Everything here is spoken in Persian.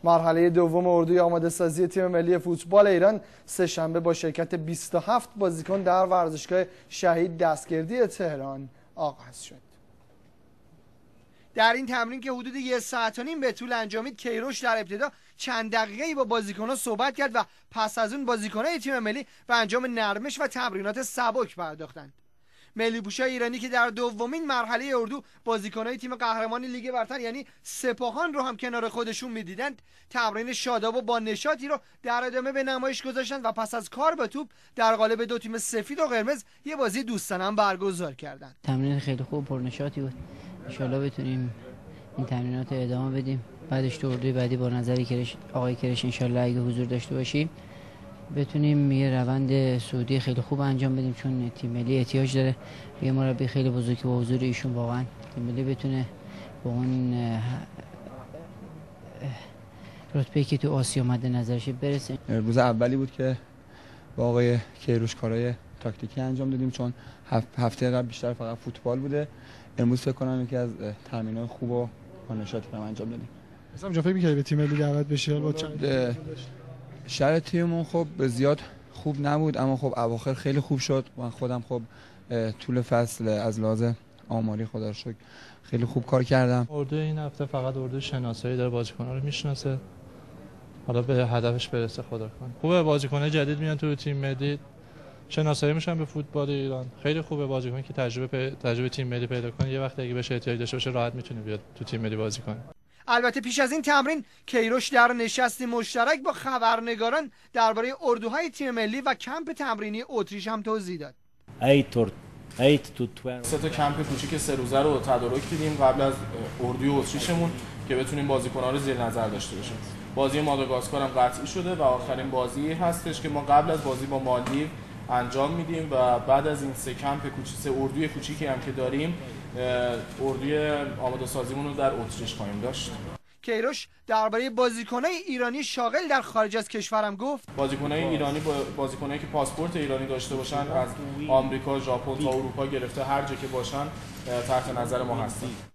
مرحله دوم اردوی آماده سازی تیم ملی فوتبال ایران سه‌شنبه با شرکت 27 بازیکن در ورزشگاه شهید دستگردی تهران آغاز شد. در این تمرین که حدود 1.5 ساعت به طول انجامید، کیروش در ابتدا چند دقیقه‌ای با بازیکنان صحبت کرد و پس از اون بازیکنان تیم ملی به انجام نرمش و تمرینات سبک پرداختند. ملی پوشای ایرانی که در دومین مرحله اردو بازیکنان تیم قهرمان لیگ برتر یعنی سپاهان رو هم کنار خودشون می‌دیدند، تمرین شاداب و با نشاطی رو در ادامه به نمایش گذاشتند و پس از کار با توپ در قالب دو تیم سفید و قرمز یه بازی دوستانه هم برگزار کردند. تمرین خیلی خوب پرنشاطی بود. ان شاءالله بتونیم این تمرینات رو ادامه بدیم. بعدش تو اردوی بعدی با نظر آقای کرش ان شاءالله اگه حضور داشته باشیم بتونیم یه روند سعودی خیلی خوب انجام بدیم، چون تیم ملی احتیاج داره به یه مربی خیلی بزرگی با حضور ایشون واقعا تیم ملی بتونه با اون رتبه‌ای که تو آسیا مد نظرش برسه. روز اولی بود که با آقای کیروش کارهای تاکتیکی انجام دادیم، چون هفته قبل بیشتر فقط فوتبال بوده. امروز فکر کنم یکی از تمرینات خوب و با نشاطی رو انجام دادیم. مثلا جا فکر می‌کردی به تیم ملی دعوت بشی؟ شرایط تیممون خب زیاد خوب نبود، اما خب اواخر خیلی خوب شد. من خودم خب طول فصل از لحاظ آماری خدا رو شکر خیلی خوب کار کردم. اردو این هفته فقط اردو شناسایی داره، بازیکن‌ها رو میشناسه، حالا به هدفش برسه خدا کنه. خوبه بازیکن‌های جدید میان تو تیم ملی، شناسایی میشن به فوتبال ایران. خیلی خوبه بازیکنی که تجربه تیم ملی پیدا کنه، یه وقتی اگه بهش احتیاج داشته باشه راحت میتونه بیاد تو تیم ملی بازی کنه. البته پیش از این تمرین کیروش در نشستی مشترک با خبرنگاران درباره اردوهای تیم ملی و کمپ تمرینی اتریش هم توضیح داد. 3 تا کمپ کوچیک 3 روزه رو تدارک دیدیم قبل از اردوی اتریشمون که بتونیم بازیکن‌ها رو زیر نظر داشته باشیم. بازی ماداگاسکار هم قطعی شده و آخرین بازی هستش که ما قبل از بازی با مالدیو انجام میدیم و بعد از این 3 کمپ کوچیک 3 اردوی کوچیکی هم که داریم اردوی آماده سازیمون رو در اتریش خواهیم داشت. کیروش درباره بازیکنای ایرانی شاغل در خارج از کشورم گفت بازیکنای ایرانی بازیکنایی که پاسپورت ایرانی داشته باشن از آمریکا، ژاپن تا اروپا گرفته هر جا که باشن تحت نظر ما هستن.